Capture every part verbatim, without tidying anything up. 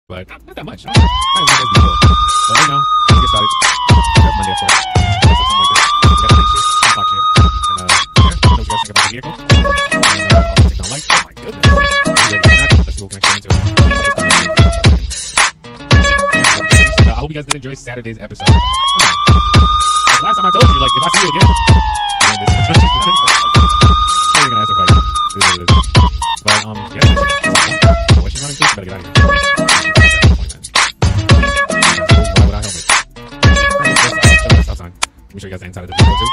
but not, not that much. I don't know if before. But right now, let's get started. That's Monday, of course. That's something like this. We got the night shift, ten o'clock shift. And, uh, yeah, I know what you guys think about the vehicle. And, uh, all the technology. Oh my goodness. Let's see what we can actually into. Uh, I hope you guys did enjoy Saturday's episode. Hmm. Last time I told you, like, if I see you again, I'm gonna ask if I do what it is. But, um, yeah. What she's running to, she better get out of here. Why would I help it? Alright, stop sign. Let me show you guys the inside of the vehicle, too.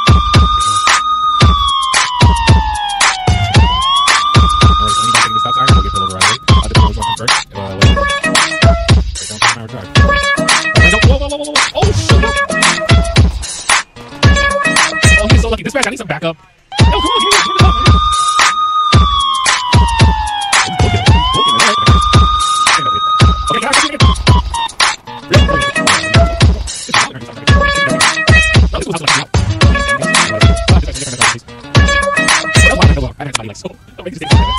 Alright, so anybody taking the stop sign, we'll get pulled over right away. Uh, the doors open first. Uh, wait. Right down Plimpton Drive. Whoa, whoa, whoa, whoa, whoa. Oh, shoot! Oh, he's so lucky. Dispatch, I need some backup. No, come on, give me, give me the top, man. He's booking it. He's booking it. Okay, guys, get it. Real quick. This is not going to be something. No, this was like out. I didn't tell you like so. Don't make this thing happen.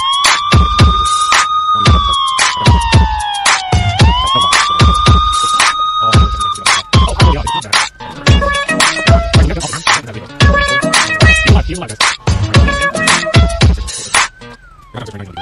You like this.